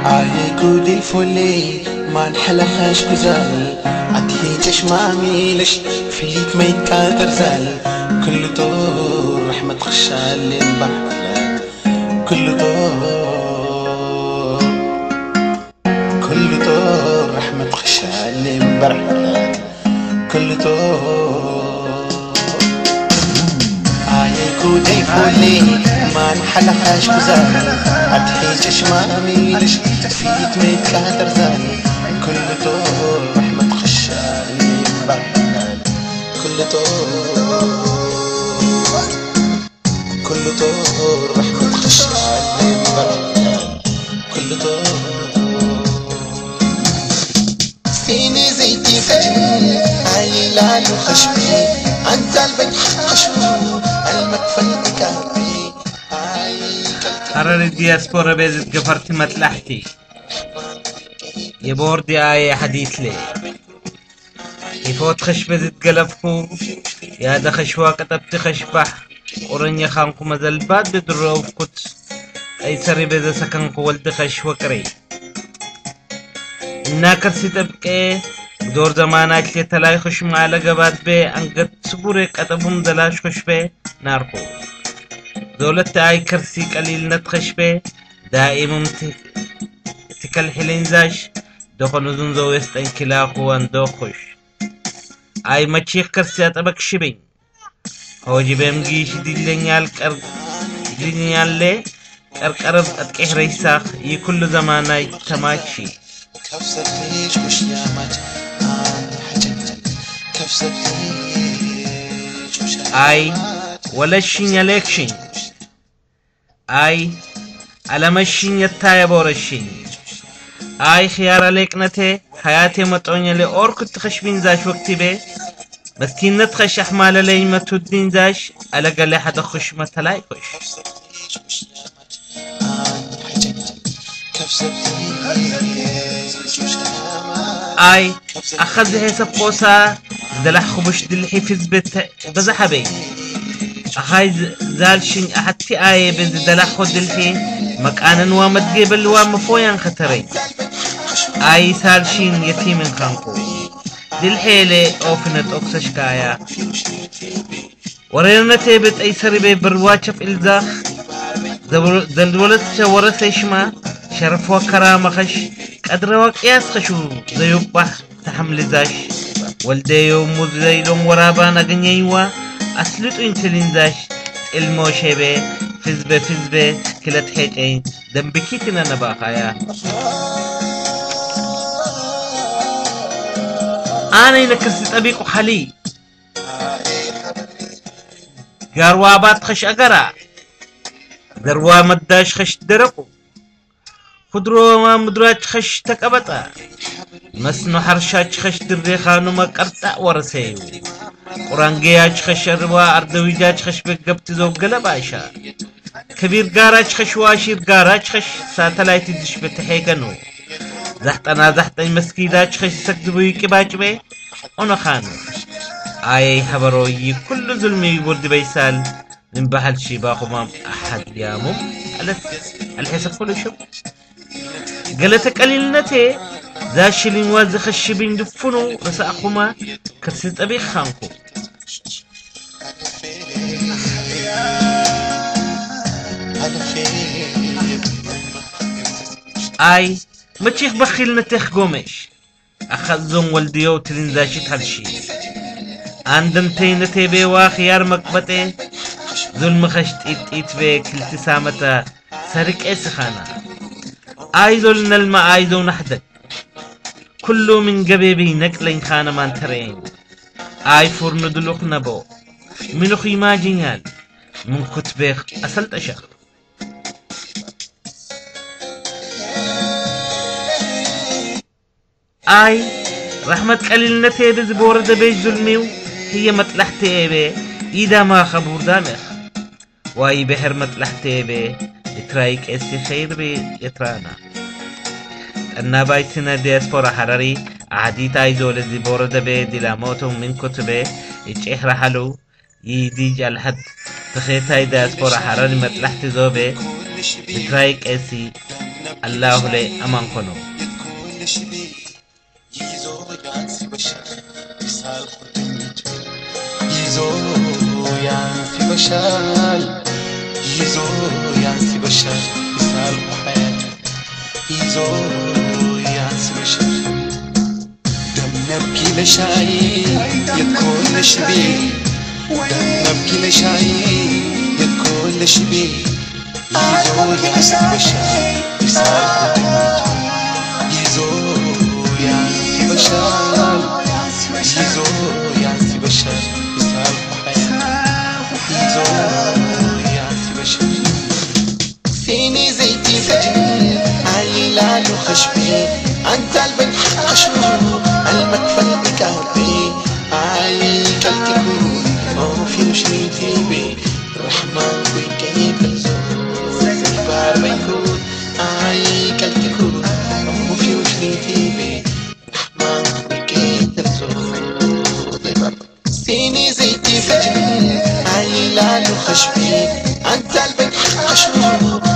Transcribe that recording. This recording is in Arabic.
عيكودي فولي ما نحلخاش كزال عتهيجش ما ميلش فيك ما يتكاثر زال كل دور رحمة تخشى اللي مبحلات كل دور رحمة تخشى اللي مبحلات كل دور عيكودي فولي ما نحلخاش كزال عتهيجش ما ميلش فيك ما يتكاثر زال كل دور رحمة تخشى اللي مبحلات كل دور رحمة تخشى اللي مبحلات كل دور فيني زيتي فجني عيلان وخشبي انت البن خشبو المكفل مكابي حرر الدياسبورا بيزت قفرت متلحتي يبوردي آية حديث لي يفوت خشبة تقلبكو يا دا خشوا كتبت خشبح ورنيا خانكو مزلبات بدروف كتس أي سري بيزا سكنكو ولد خشوا كري إنا كرسي تبكي دور زمانات لي تلاي خشم على قبات بي أنقد سبوري كتبهم دلاش خشبة ناركو دولت آي كرسي قليل نتخشبة دائم تكل حلين زاش دخنو زنزو يستن كلاخو اندوخش آي مچيخ كرسيات أبك شبين هو جبهم جيش دلنيال لي كرقرب أتكيه ريساخ يكل زماناي تماشي آي ولشين يليكشين آي على مشين يتايا بورشين آي خيار عليك نتي حياتي مطعوني لأور كنت خشبين زاش وقتي بي مسكين نتخش أحمال لي ما تودين زاش ألا قال لي حدا خش ما تلاي خش آي أخذ هي سبقوسا دلح خبش دلحي فز بزحبي أخاي زالشين أحتي آي بز دلح خد دلحي مكانا ومتقبل ومفويا خطري آي سالشين يتيم خانكو دلحيلي أوفنت أكسشكايا ورينا تيبت أي سربي برواتشف إلزاخ دلولت شورس إشما شرف وكرامة خش قدر وقياس خشو زيوبح تحمل زاش والديو مزيلون ورابانا غنيوا أسلوت انتلين زاش الموشيبي فزبة كلا تحيجين دنبكيتنا نباقايا أنا ينكرسي طبيق حلي قاروابات خش أقرا قروا مداش خش درقو خدرو ما مدراج خش تكبتا مسنو حرشاج خش دريخانو ما قرطا ورسيو قرانجياج خش روا أردويجاج خش بقبت زو قلباشا كبير قاراج خش واشير قاراج خش ساتلايتي دش بتحيقنو زحتي مسكيداج خش سكدبو يكباج بي انا خانو آي حبروي كل ظلمي يبرد بيسال من بحل شي باخمام أحد يامو الحسب كله شو قالت قليلنتي ذاش اللي نواز خش بين دفنو رساخما كرسيت أبي خانكو آي ما تشيخ بخيل نتيخ قومش أخذون والديو تلين ذاشي تهالشي عندن تينتي بي واخيار مقبتي ظلم خشت إت بي كالتسامتا سارك إسخانا آيزول نلما آيزو نحدك كله من قبيبي نقلين خانا مان ترين آي فرن دلوخ نبو منو خيما جنيال من كتبيخ أسلت أشخ آي رحمة قليل نتيبز بورد بيج ظلميو هي مطلحتي بي إذا ما خبور دامخ واي بحر مطلحتي بي يترايك اسي خير بي يترانا النابايتنا دياسبورا حراري عديد ايزول زي بورد بي دلاموتو من كتبه يتشيح رحلو يديج الحد تخيطاي دياسبورا حراري مطلحتي زوبي يترايك اسي الله لي أمان كنو كل شبي يزو يانسي بشر مثال خدمته يزو يانسي بشر يزو يانسي بشر مثال حياته يزو يانسي بشر دم نبكي لشاي يكون شبي دم نبكي لشاي يكون شبي يزو يانسي بشر مثال خدمته يزو يانسي بشر يزو يانسي بشر مثال حياته يزو يانسي بشر فيني زيتي فجر على خشبي انت البنت خشبه المكفل بكهبي عليك الكبور وفي مشريتي بي الرحمن وكيف الزور البار بيكون عليك الكبور وفي مشريتي بي الرحمن وكيف الزور فيني زيتي فجر على خشبي انت البنت خشبه